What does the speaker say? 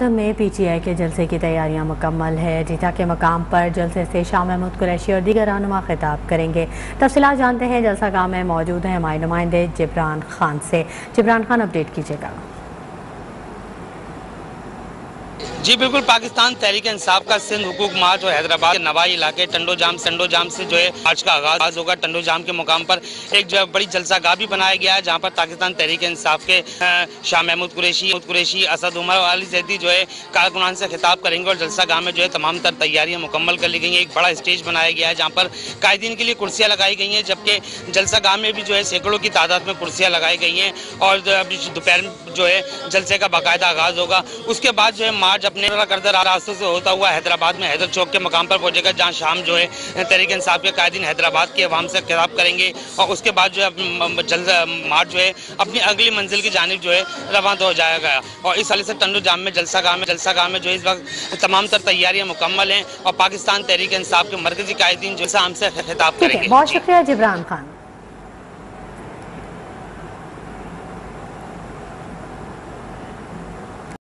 में पीटीआई के जलसे की तैयारियां मुकम्मल है। जीता के मकाम पर जलसे से शाह महमूद कुरैशी और दीगर रहनुमा खिताब करेंगे। तफसीलात जानते हैं जलसा गाह में मौजूद हैं हमारे नुमाइंदे जिब्रान खान से। जिब्रान खान, अपडेट कीजिएगा। जी बिल्कुल, पाकिस्तान तहरीक इंसाफ का सिंध हुकूक मार्च और हैदराबाद के नवाई इलाके टंडो जाम से जो है मार्च का आगाज होगा। टंडो जाम के मुकाम पर एक जो बड़ी जलसागाह भी बनाया गया है, जहां पर पाकिस्तान तहरीक इंसाफ के शाह महमूद कुरैशी, असद उमर और अली जैदी जो है कारकुनान से खिताब करेंगे और जलसागाह में जो है तमाम तर तैयारियां मुकम्मल कर ली गई हैं। एक बड़ा स्टेज बनाया गया है जहाँ पर कायदीन के लिए कुर्सियाँ लगाई गई हैं, जबकि जलसागाह में भी जो है सैकड़ों की तादाद में कुर्सियाँ लगाई गई हैं और दोपहर में जो है जलसे का बाकायदा आगाज होगा। उसके बाद जो है मार्च अपने करदर रास्तों से होता हुआ हैदराबाद में हैदर चौक के मकाम पर पहुंचेगा, जहां शाम जो है तहरीक इंसाफ के कायदीन हैदराबाद के अवाम से खिताब करेंगे और उसके बाद जो है जल्द मार्च जो है अपनी अगली मंजिल की जानिब जो है रवाना हो जाएगा। और इस हाल से टंडो जाम में जलसागाह में जो है इस वक्त तमाम तर तैयारियां मुकम्मल हैं और पाकिस्तान तहरीक इंसाफ के मरकजी कायदीन जो है हमसे खिताब करेंगे। बहुत शुक्रिया जिब्रान खान।